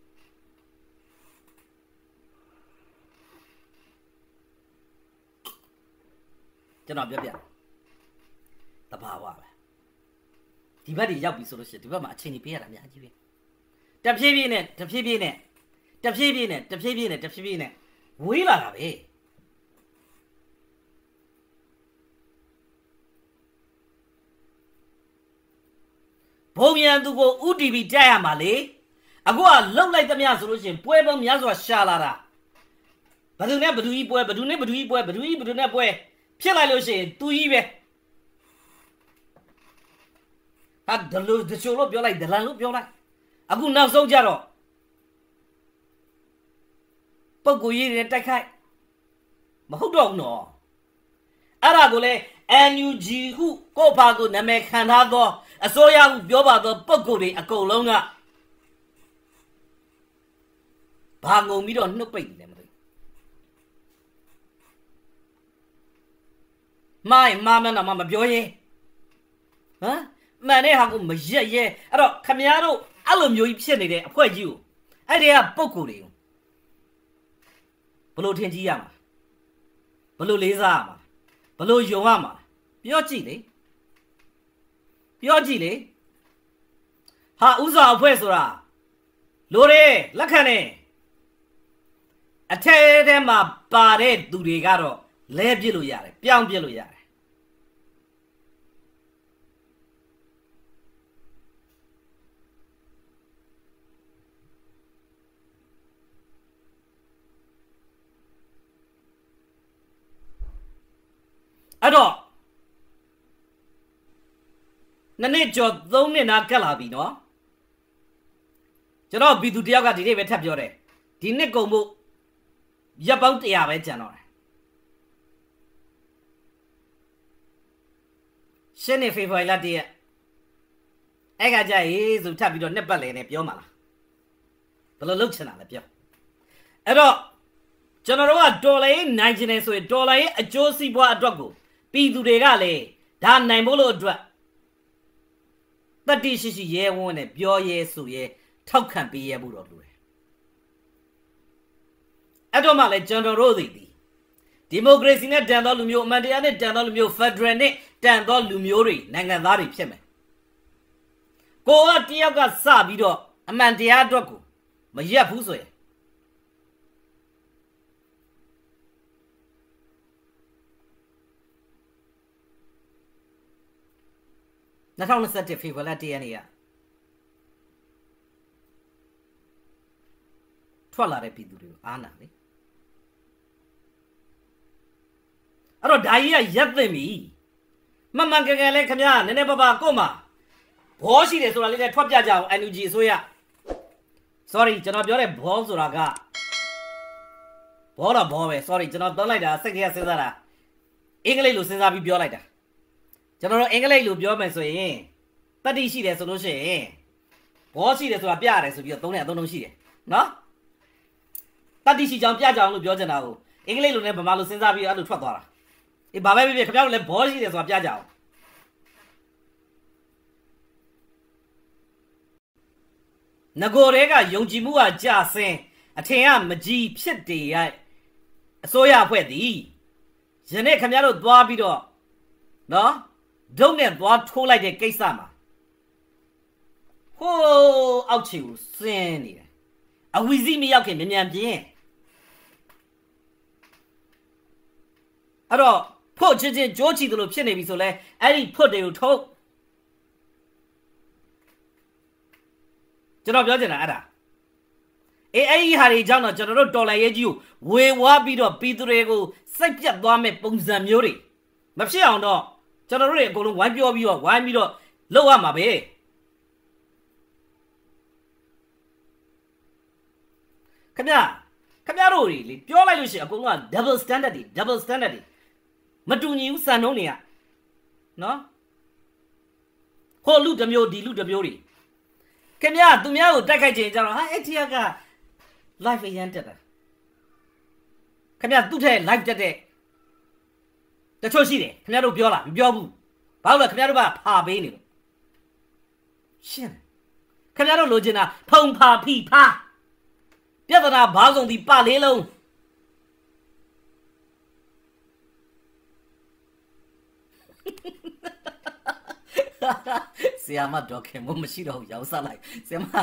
ကျွန်တော်ပြောပြတဘာဝပဲဒီဘက်တွေရောက်ပြီဆိုလို့ရှိရင်ဒီဘက်မှာအချိန်ကြီးပေးရတာအများကြီးပဲတဖြည်းဖြည်းနဲ့တဖြည်းဖြည်းနဲ့တဖြည်းဖြည်းနဲ့တဖြည်းဖြည်းနဲ့တဖြည်းဖြည်းနဲ့ဝေးလာတာပဲဘုံရန်သူကိုဥတီဗီတိုက်ရမှာလေအခုကလှုပ်လိုက်သမျှဆိုလို့ရှိရင်ပွဲပေါင်းများစွာရှာလာတာဘယ်သူနဲ့ဘယ်သူကြီးပွဲဘယ်သူနဲ့ဘယ်သူကြီးပွဲဘယ်သူကြီးဘယ်သူနဲ့ပွဲဖြစ်လိုက်လို့ရှိရင်သူကြီးပဲဟာဒလူဒချိုလို့ပြောလိုက်ဒလန်လို့ပြောလိုက်အခုနောက်ဆုံးကြတော့ပုဂ္ဂိုလ်ရေးတွေတိုက်ခိုက်မဟုတ်တော့ဘူးနော်အဲ့ဒါကိုလေ N U G ဟုကိုယ့်ဘာကိုနာမည်ခံထားသောအစိုးရဟုပြောပါသောပုဂ္ဂိုလ်တွေအကုန်လုံးကဘာငုံပြီးတော့နှုတ်ပိတ်တယ်မသိမိုင်းမာမနာမမပြောရင်ဟမ်မှန်တဲ့ဟာကိုမရက်ရဲအဲ့တော့ခမည်းတော်အဲ့လိုမျိုးကြီးဖြစ်နေတဲ့အဖွဲကြီးကိုအဲ့ဒီကပုဂ္ဂိုလ်တွေကိုဘလို့ထင်ကြီးရမှာဘလို့လေးစားရမှာဘလို့ယုံရမှာပြောကြည့်လေပြောကြည့်လေဟာဥစ္စာအဖွဲ့ဆိုတာလိုတယ်လက်ခံတယ်အထက်ထဲမှာပါတဲ့သူတွေကတော့လဲပြစ်လို့ရတယ်ပြောင်းပြစ်လို့ရတယ်အဲ့တော့နှစ်နှစ်ကျော်သုံးနှစ်နာကတ်လာပြီနော်ကျွန်တော်ဘီသူတယောက်ကဒီနေ့ပဲထပ်ပြောတယ်ဒီနှစ်ကုန်မှုရပ်ပေါင်းတရာပဲကျန်တော့တယ်ရှင်းနေဖေဖော်ဝါရီလတည်းအဲ့ကကြရေးဆိုထပ်ပြီးတော့နှစ်ပတ်လည်နဲ့ပြောမှာလားဘယ်လိုလုပ်ချင်တာလဲပြောအဲ့တော့ကျွန်တော်တို့ကဒေါ်လာရေးနိုင်ချင်တယ်ဆိုရင်ဒေါ်လာရေးအကျိုးစီးပွားအတွက်ကိုပြည်သူတွေကလည်းဒါနိုင်ဖို့လို့အတွက်တတိရှိရှိရဲဝန်းနဲ့ပြောရဲဆိုရဲထောက်ခံပေးရဖို့တော့လိုတယ်အဲ့တော့မှလည်းကျွန်တော်တို့သိသည်ဒီမိုကရေစီနဲ့တန်သောလူမျိုးအမှန်တရားနဲ့တန်သောလူမျိုးဖက်ဒရယ်နဲ့တန်သောလူမျိုးတွေနိုင်ငံသားတွေဖြစ်မယ်ကိုကတယောက်ကစပြီးတော့အမှန်တရားအတွက်ကိုမရက်ဘူးဆိုရင်၂၀၂၁ဖေဖော်ဝါရီလတရက်နေ့ကထွက်လာတဲ့ပြည်သူတွေကိုအားနာလေအဲ့တော့ဒါကြီးကရက်သိမ့်ပြီမမှန်ကန်ကန်လဲခင်ဗျာနည်းနည်းပါးပါကို့မှာဘောရှိတယ်ဆိုတာလေးနဲ့ထွက်ပြကြအောင် N U G အစိုးရ sorry ကျွန်တော်ပြောတဲ့ဘောဆိုတာကဘောတော့ဘောပဲ sorry ကျွန်တော်သုံးလိုက်တာစိတ်ထဲစဉ်းစားတာအင်္ဂလိပ်လိုစဉ်းစားပြီးပြောလိုက်တာကျွန်တော်တို့အင်္ဂလိပ်လိုပြောမယ်ဆိုရင်တတိရှိတယ်ဆိုလို့ရှိရင်ဘောရှိတယ်ဆိုတာပြရတယ်ဆိုပြီးတော့သုံးတဲ့အသုံးလုံးရှိတယ်နော်တတိရှိကြောင်ပြကြအောင်လို့ပြောချင်တာကိုအင်္ဂလိပ်လိုနဲ့ဗမာလိုစဉ်းစားပြီးအဲ့လိုထွက်သွားတာအေးဘာပဲဖြစ်ဖြစ်ခင်ဗျားတို့လည်းဘောရှိတယ်ဆိုတာပြကြအောင်ငကိုတွေကယုံကြည်မှုကကြဆင်းအထင်ကမကြီးဖြစ်တည်ရဲ့အစိုးရအဖွဲ့သည်ယနေ့ခင်ဗျားတို့သွားပြီးတော့နော်ဒုံနဲ့သွားထိုးလိုက်တဲ့ကိစ္စမှာဟိုးအောက်ခြေကိုဆင်းနေတယ်အဝီစီမရောက်ခင်မြန်မြန်ပြင်းအဲ့တော့ဖို့ချင်းချင်းကြိုးချီတယ်လို့ဖြစ်နေပြီဆိုလဲအဲ့ဒီဖွတ်တွေကိုထုတ်ကျွန်တော်ပြောချင်တာအဲ့ဒါအေးအဲ့ဒီဟာတွေကြောင့်တော့ကျွန်တော်တို့တော်လိုင်းရေးကြီးကိုဝေဝါးပြီးတော့ပြည်သူတွေကိုစိတ်ပြတ်သွားမဲ့ပုံစံမျိုးတွေမဖြစ်အောင်တော့ကျွန်တော်တို့တွေအကုန်လုံးဝိုင်းပြောပြီးတော့ဝိုင်းပြီးတော့လုပ်ရမှာပဲခင်ဗျာခင်ဗျားတို့တွေလေပြောလိုက်လို့ရှိရင်အကုန်လုံးက double standard တွေ double standard တွေမတူညီဘူးစံနှုန်းတွေကနော်ဟိုလူတစ်မျိုးဒီလူတစ်မျိုးတွေခင်ဗျာသူများကိုတိုက်ခိုက်ခြင်းကြတော့ဟာအဲ့ဒီက live အရန်တက်တာခင်ဗျာသူ့ထက် live တက်တဲ့တချို့ရှိတယ်ခင်ဗျားတို့ပြောလားမပြောဘူးဘာလို့လဲခင်ဗျားတို့ကဖာပေးနေလို့ရှင်းခင်ဗျားတို့လိုချင်တာဖုံဖာဖိဖာပြဿနာဘာဆုံးဒီပလေးလုံးဆီယာမဒေါက်ခင်မရှိတော့ရောက်စားလိုက်ဆီယာမ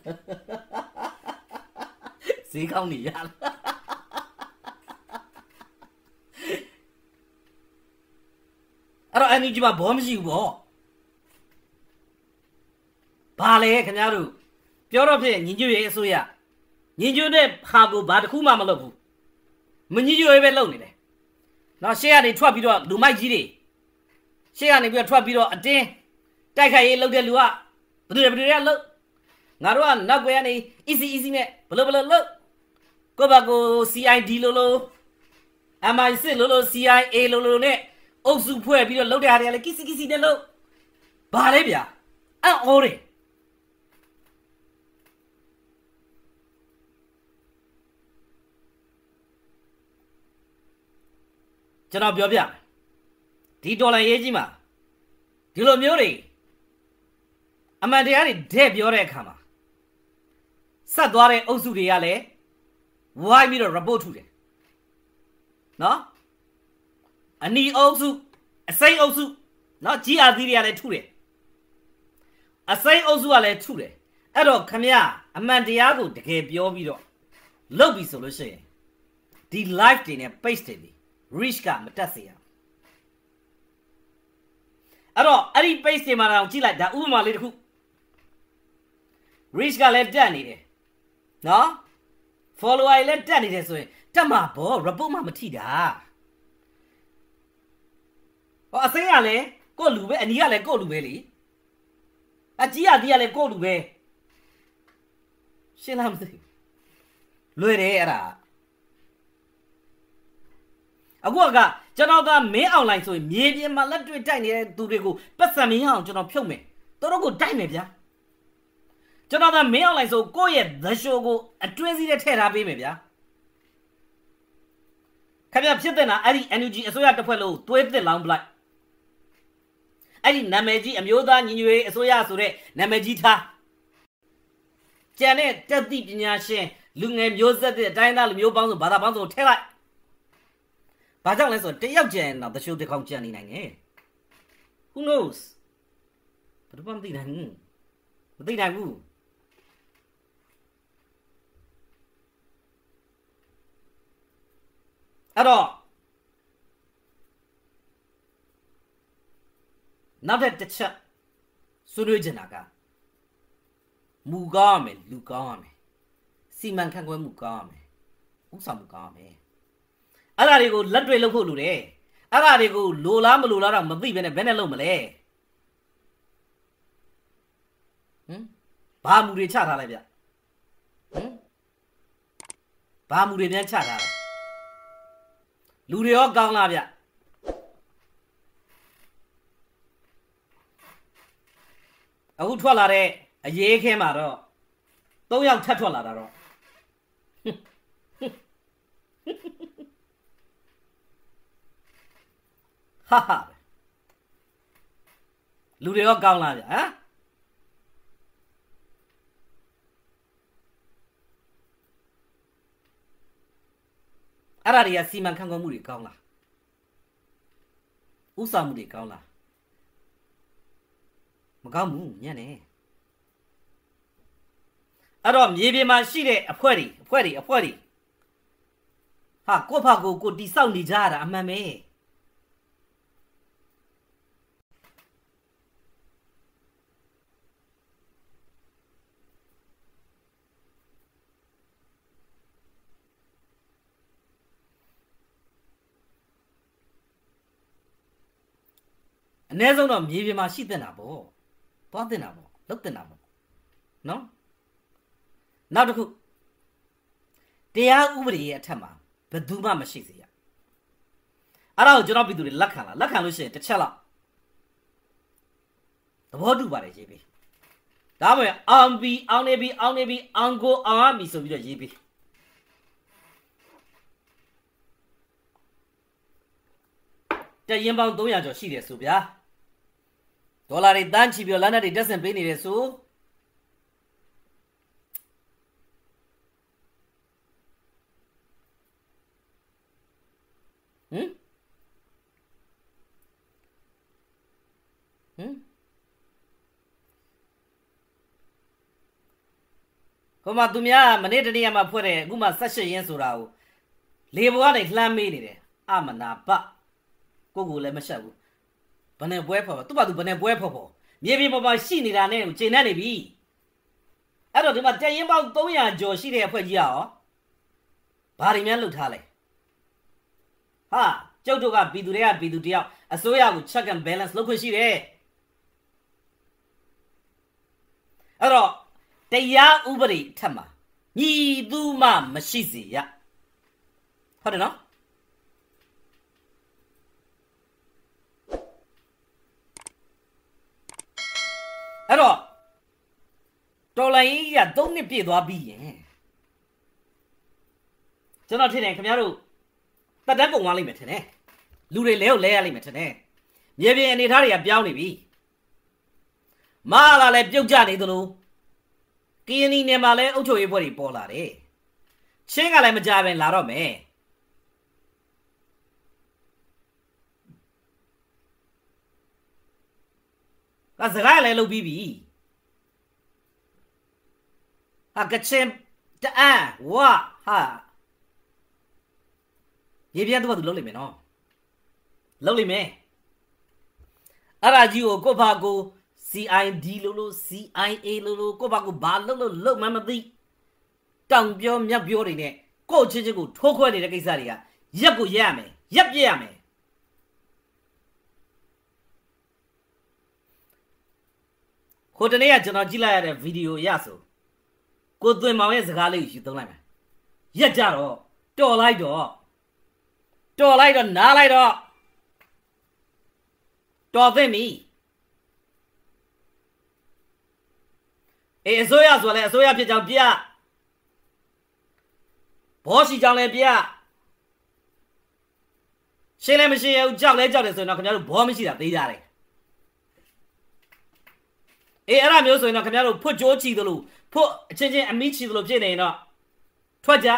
ဈေးကောင်းနေရလားအဲ့တော့ N U G မှာဘောမရှိဘူးပေါ့ဘာလဲခင်ဗျားတို့ပြောတော့ဖြစ်ညီညွတ်ရေးအစိုးရညီညွတ်တဲ့ဟာကိုဘာတစ်ခုမှမလုပ်ဘူးမညီညွတ်ရေးပဲလုပ်နေတယ်နော်ရှေ့ကနေထွက်ပြီးတော့လူမိုက်ကြီးတွေရှေ့ကနေပြီးတော့ထွက်ပြီးတော့အတင်းတိုက်ခိုက်ရေးလုပ်တဲ့လူကဘယ်သူတွေဘယ်သူတွေကလုပ်ငါတို့ကနောက်ွယ်ကနေ easy easy နဲ့ဘလို့ဘလို့လုပ်ကိုဘာကို C I D လို့လို့ M I six လို့လို့ C I A လို့လို့နဲ့အုပ်စုဖွဲ့ပြီးတော့လုပ်တဲ့ဟာတွေကလည်းကစ်စီကစ်စီနဲ့လုပ်ဘာလဲဗျာအဲ့အော်တယ်ကျွန်တော်ပြောပြဒီဒေါ်လာရေးကြီးမှာဒီလိုမျိုးတွေအမှန်တရားတွေတဲ့ပြောတဲ့အခါမှာဆက်သွားတဲ့အုပ်စုတွေကလည်းဝိုင်းပြီးတော့ report ထုတ်တယ်နော်အနီအုပ်စုအစိမ့်အုပ်စုနော်ကြီးအာသီးတွေကလည်းထုတ်တယ်အစိမ့်အုပ်စုကလည်းထုတ်တယ်အဲ့တော့ခမရအမှန်တရားကိုတကယ်ပြောပြီးတော့လုပ်ပြီဆိုလို့ရှိရင်ဒီ live တွေနဲ့ page တွေ reach ကမတက်စေရအဲ့တော့အဲ့ဒီ page တွေမှာတော့ကြည့်လိုက်ဒါဥပမာလေးတစ်ခု reach ကလည်းတက်နေတယ်နော် follower လည်းတက်နေတယ်ဆိုရင်တက်မှာဘော report မှမထိတာဟောအစိမ်းကလည်းကို့လူပဲအနီးကလည်းကို့လူပဲလေအကြီးကဒီကလည်းကို့လူပဲရှင်းလားမသိလွယ်တယ်အဲ့ဒါအခုကကျွန်တော်ကမင်းအွန်လိုင်းဆိုရင်မြေပြင်မှာလက်တွေ့တိုက်နေတဲ့သူတွေကိုပတ်စံမင်းအောင်ကျွန်တော်ဖြုတ်မယ်တို့တို့ကိုတိုက်မယ်ဗျာကျွန်တော်ကမင်းအွန်လိုင်းဆိုကိုယ့်ရဲ့ the show ကိုအတွင်းစည်းနဲ့ထည့်ထားပေးမယ်ဗျာခင်ဗျာဖြစ်တဲ့နာအဲ့ဒီ N U G အစိုးရတစ်ဖွဲ့လို့သွေးသစ်လောင်းပလိုက်အဲ့ဒီနာမည်ကြီးအမျိုးသားညီညွတ်ရေးအစိုးရဆိုတဲ့နာမည်ကြီးထားကျန်တဲ့တက်သည့်ပညာရှင်လူငယ်မျိုးဆက်တဲ့အတိုင်းသားလူမျိုးပေါင်းစုဘာသာပေါင်းစုထည့်လိုက်ဘာကြောင့်လဲဆိုတော့တယောက်ကျန်တော့တချို့တစ်ခေါက်ကျန်နေနိုင်တယ် who knows ဘယ်တော့မှမသိနိုင်ဘူးမသိနိုင်ဘူးအဲ့တော့နောက်တစ်ချက်ဆွေးနွေးချင်တာကမူကောင်းရမယ်လူကောင်းရမယ်စီမံခန့်ခွဲမှုကောင်းရမယ်ဥဆောင်မှုကောင်းရမယ်အဲ့ဒါတွေကိုလက်တွေ့လုပ်ဖို့လိုတယ်အဲ့ဒါတွေကိုလိုလားမလိုလားတော့မသိဘဲနဲ့ဘယ်နဲ့လုပ်မလဲဟမ်ဘာမူတွေချထားလဲဗျဟမ်ဘာမူတွေများချထားလဲလူတွေရောကောင်းလားဗျအခုထွက်လာတဲ့အရေးခဲမှာတော့သုံးယောက်ထပ်ထွက်လာတာတော့ဟာဟာလူတွေရောကောင်းလားဗျဟမ်အဲ့ဒါတွေကစီမံခန့်ခွဲမှုတွေကောင်းလားဥစားမှုတွေကောင်းလားမကောင်းဘူးညံ့နေအဲ့တော့မြေပြင်မှာရှိတဲ့အဖွဲတွေအဖွဲတွေအဖွဲတွေဟာကိုယ့်ဖာကိုကိုတိဆောက်နေကြရတာအမှန်ပဲအနည်းဆုံးတော့မြေပြင်မှာရှိတဲ့နာပေါ့သွားတဲ့နာပေါ့လုတ်တဲ့နာပေါ့နော်နောက်တစ်ခုတရားဥပဒေရဲ့အထက်မှာဘယ်သူမှမရှိစေရအဲ့ဒါကိုကျွန်တော်ပြည်သူတွေလက်ခံလားလက်ခံလို့ရှိရင်တစ်ချက်လောက်သဘောတူပါတယ်ရေးပြီးဒါမှမဟုတ်အောင်ပြီးအောင်နေပြီးအောင်နေပြီးအောင်ကိုအောင်ရပြီဆိုပြီးတော့ရေးပြီးတရင်ပေါင်းသုံးရာကျော်ရှိတယ်ဆိုဗျာဒေါ်လာတွေတန်းချီပြီးလမ်းတွေတက်ဆင်ပေးနေတယ်ဆိုဟမ်ဟမ်ဟိုမှာသူများမနေ့တနေ့မှဖွဲ့တယ်အခုမှဆက်ရှစ်ရင်းဆိုတာကိုလေဘွားတွေလှမ်းမေးနေတယ်အမနာပကိုကိုလည်းမရှက်ဘူးဘယ်နဲ့ပွဲဖော်သူ့ဘာသူဘယ်နဲ့ပွဲဖော်ဖော်မြေပြင်ပေါ်မှာရှိနေတာနဲ့ကိုချိန်နေနေပြီအဲ့တော့ဒီမှာတရင်ပေါင်းသုံးရာကျော်ရှိတဲ့အဖွဲ့ကြီးရောဘာတွေများလုပ်ထားလဲဟာကျုပ်တို့ကပြည်သူတွေကပြည်သူတယောက်အစိုးရကို check and balance လုပ်ခွင့်ရှိတယ်အဲ့တော့တရားဥပဒေထက်မှာညီသူမှမရှိစေရဟုတ်တယ်နော်အဲ့တော့တော်လိုင်းကြီးကသုံးနှစ်ပြည့်သွားပြီးရင်ကျွန်တော်ထင်တယ်ခင်ဗျားတို့တက်တက်ကုန်သွားလိမ့်မယ်ထင်တယ်လူတွေလဲကိုလဲရလိမ့်မယ်ထင်တယ်မြေပြင်အနေထားတွေကပြောင်းနေပြီမလာလဲပြုတ်ကြနေသလိုကီယနီနယ်မှာလဲအုပ်ချုပ်ရေးဖွဲ့တွေပေါ်လာတယ်ချင်းကလည်းမကြပဲလာတော့မယ်ကစကားလည်းလုပ်ပြီးပြီဟာကချင်းတအန်ဝါဟာရေပြတ်တော့သူလုံးလိမ့်မယ်နော်လုံးလိမ့်မယ်အဲ့ဒါကြီးကိုကိုဖာကို C I D လို့လို့ C I A လို့လို့ကိုဖာကိုဘာလို့လို့လုံးမှမသိတောင်ပြောမြတ်ပြောတွေနဲ့ကို့ချင်းချင်းကိုထိုးခွဲနေတဲ့ကိစ္စတွေကရက်ကိုရက်ရမယ်ရက်ပြည့်ရမယ်ဟိုတနေ့ကကျွန်တော်ကြည့်လိုက်ရတဲ့ဗီဒီယိုရဆိုကိုသွင်းမောင်ရဲ့စကားလေးကိုယူသုံးလိုက်မယ်ရက်ကြတော့တော်လိုက်တော့တော်လိုက်တော့နားလိုက်တော့တော်သိမီအေးအစိုးရဆိုလဲအစိုးရဖြစ်ကြောင်းပြဘောရှိကြောင်းလဲပြရှင်းလဲမရှိရဘူးကြောက်လဲကြောက်တယ်ဆိုရင်တော့ခင်ဗျားတို့ဘောမရှိတာသိကြတယ်အေးအဲ့ဒါမျိုးဆိုရင်တော့ခင်ဗျားတို့ဖွတ်ကြိုးချီသလိုဖွတ်အချင်းချင်းအမိချီသလိုဖြစ်နေရင်တော့ထွက်ကြ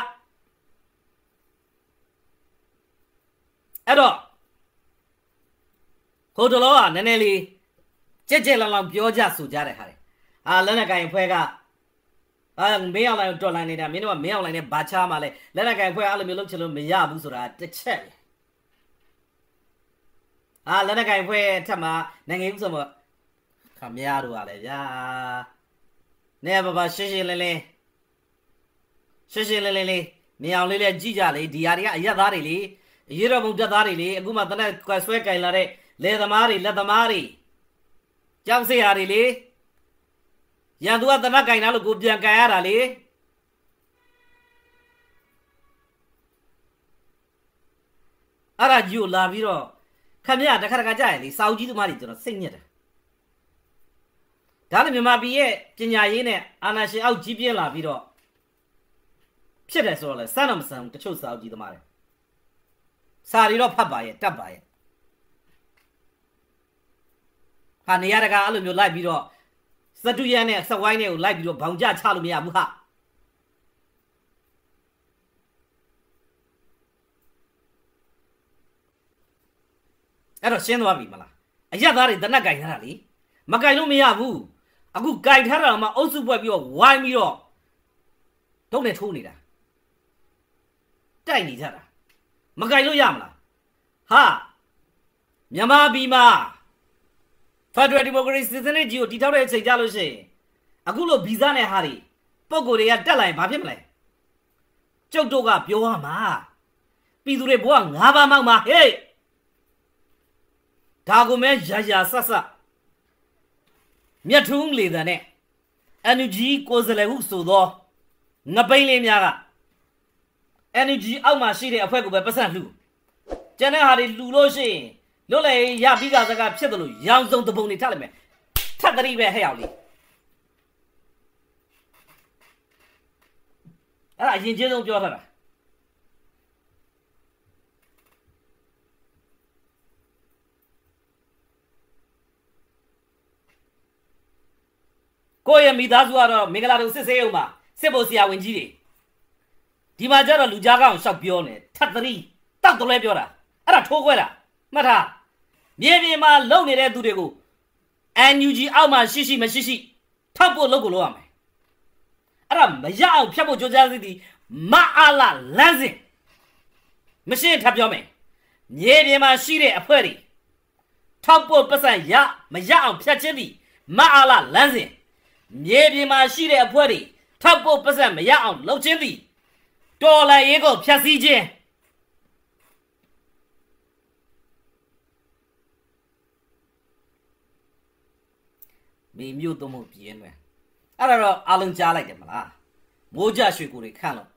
အဲ့တော့ခိုးတလောကနည်းနည်းလေးကြက်ကြက်လောင်လောင်ပြောကြဆိုကြတဲ့ဟာလေအာလက်နက်ကိုင်ဖွဲ့ကအာမင်းအောင်လိုက်တော်လိုက်နေတာမင်းတို့ကမင်းအောင်လိုက်နဲ့ဘာချားမှလဲလက်နက်ကိုင်ဖွဲ့အဲ့လိုမျိုးလုပ်ချင်လို့မရဘူးဆိုတာတစ်ချက်လေအာလက်နက်ကိုင်ဖွဲ့ထက်မှနိုင်ငံဥစ္စာမခမရတို့ကလည်းဗျာနေပါပါရှင်းရှင်းလင်းလင်းရှင်းရှင်းလင်းလင်းလေးနေအောင်လေးလေးကြည့်ကြလေဒီဟာတွေကအရက်သားတွေလေရေတော်ဘုံတက်သားတွေလေအခုမှတနက်ကွယ်ဆွဲကင်လာတဲ့လေသမားတွေလက်သမားတွေကြောက်စရာတွေလေရန်သူကတနက်ကင်လာလို့ကိုပြန်ကန်ရတာလေအဲ့ဒါကြီးကိုလာပြီးတော့ခမရတခါတခါကြာရင်လေစာအုပ်ကြီးသမားတွေကျွန်တော်စိတ်ညစ်တယ်ဒါနဲ့မြန်မာပြည်ရဲ့ပညာရေးနဲ့အာဏာရှင်အောက်ကြီးပြင်းလာပြီးတော့ဖြစ်တယ်ဆိုတော့လေစမ်းတော့မစမ်းဘူးတချို့စာအုပ်ကြီးသမားတွေစာရီတော့ဖတ်ပါရဲ့တတ်ပါရဲ့ဟာနေရတကာအဲ့လိုမျိုးလိုက်ပြီးတော့စတူရန်နဲ့စဝိုင်းနဲ့ကိုလိုက်ပြီးတော့ဘောင်ကြချလို့မရဘူးဟာအဲ့တော့ရှင်းသွားပြီမလားအရက်သားတွေတနက်ကင်ထားတာလေမကင်လို့မရဘူးအခုကင်ထားတာမှအုပ်စုပွဲပြီးတော့ဝိုင်းပြီးတော့ဒုတ်နဲ့ထိုးနေတာတိုက်နေကြတာမကင်လို့ရမလားဟာမြန်မာပြည်မှာFederal Democracy စနစ်ကြီးကိုတီထောက်တဲ့အချိန်ကြလို့ရှိရင်အခုလိုဗီဇနဲ့ဟာတွေပုံကိုယ်တွေကတက်လာရင်ဘာဖြစ်မလဲကျုပ်တို့ကပြောရမှာပြည်သူတွေဘဝငါးပါးမောက်မှာဟေးဒါကိုမဲရာရာဆတ်ဆတ်မြတ်ထုံးလေတန်နဲ့ energy ကိုယ်စလဲဟုဆိုသောငပိန်းလေးများက energy အောက်မှာရှိတဲ့အဖွဲကိုပဲပတ်စံလှူကျန်တဲ့ဟာတွေလှူလို့ရှိရင်လွတ်လေရပြီးကစကားဖြစ်တယ်လို့ရောင်စုံတပုံနေထားလိုက်မယ်ထပ်တတိပဲဟဲ့အောင်လေးအဲ့ဒါအရင်ချင်းဆုံးပြောထားတာကိုယ့်ရဲ့မိသားစုကတော့မင်္ဂလာတုံစစ်ဆေးရုံမှာစစ်ဖို့ဆရာဝန်ကြီးတွေဒီမှာကျတော့လူကြားကောင်ရှောက်ပြောနေထပ်တတိတောက်တလဲပြောတာအဲ့ဒါထိုးခွဲတာမှတ်ထားမြေပြင်မှာလုံနေတဲ့သူတွေကို N U G အောက်မှာရှိရှိမရှိရှိထောက်ဖို့လုပ်ကိုလုပ်ရမယ်အဲ့ဒါမရအောင်ဖြတ်ဖို့ကြိုးစားစီသည်မအားလာလမ်းစဉ်မရှိထပ်ပြောမယ်မြေပြင်မှာရှိတဲ့အဖွဲတွေထောက်ဖို့ပတ်စံရမရအောင်ဖြတ်ခြင်းသည်မအားလာလမ်းစဉ်မြေပြင်မှာရှိတဲ့အဖွဲတွေထောက်ဖို့ပတ်စံမရအောင်လုပ်ခြင်းသည်တော်လှန်ရေးကိုဖြတ်စည်းခြင်းမေမျိုးသုံးဖို့ပြင်းတယ်အဲ့ဒါတော့အလုံးကြားလိုက်တယ်မလားမိုးကြရွှေကိုတွေခန့်လို့